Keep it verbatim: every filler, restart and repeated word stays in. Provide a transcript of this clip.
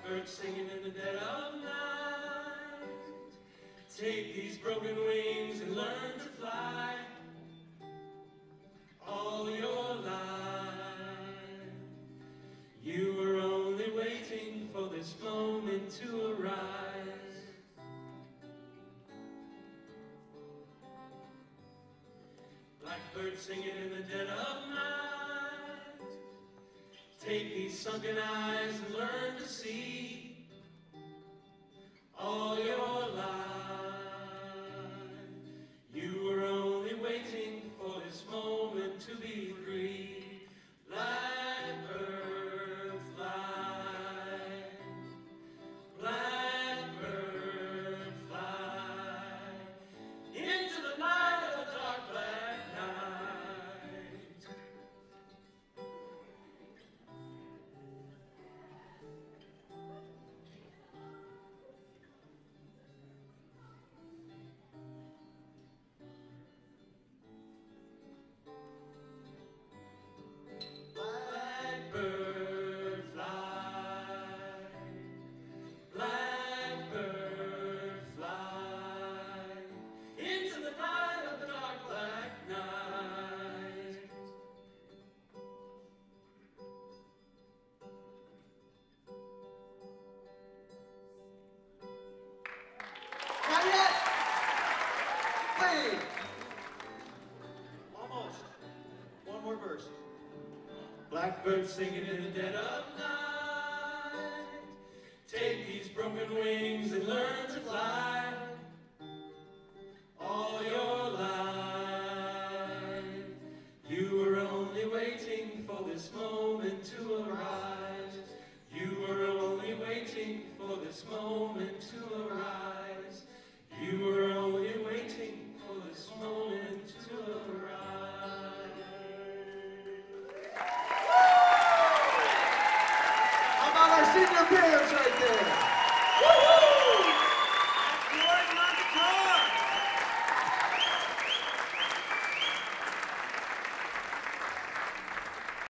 Blackbird singing in the dead of night. Take these broken wings and learn to fly. All your life, you were only waiting for this moment to arise. Blackbird singing in the dead of night. Take these sunken eyes and learn to see. All your life, you were only waiting for this moment to be free. Blackbird fly, blackbird fly, into the night of a dark black night. Blackbird fly, blackbird fly, into the night of the dark black night. Not yet! Wait! Almost. One more verse. Blackbird singing in the dead of night. Take these broken wings and learn to fly. All your life, you were only waiting for this moment to arise. You were only waiting for this moment to arise. You were only waiting for this moment to arise. How about our senior parents right there?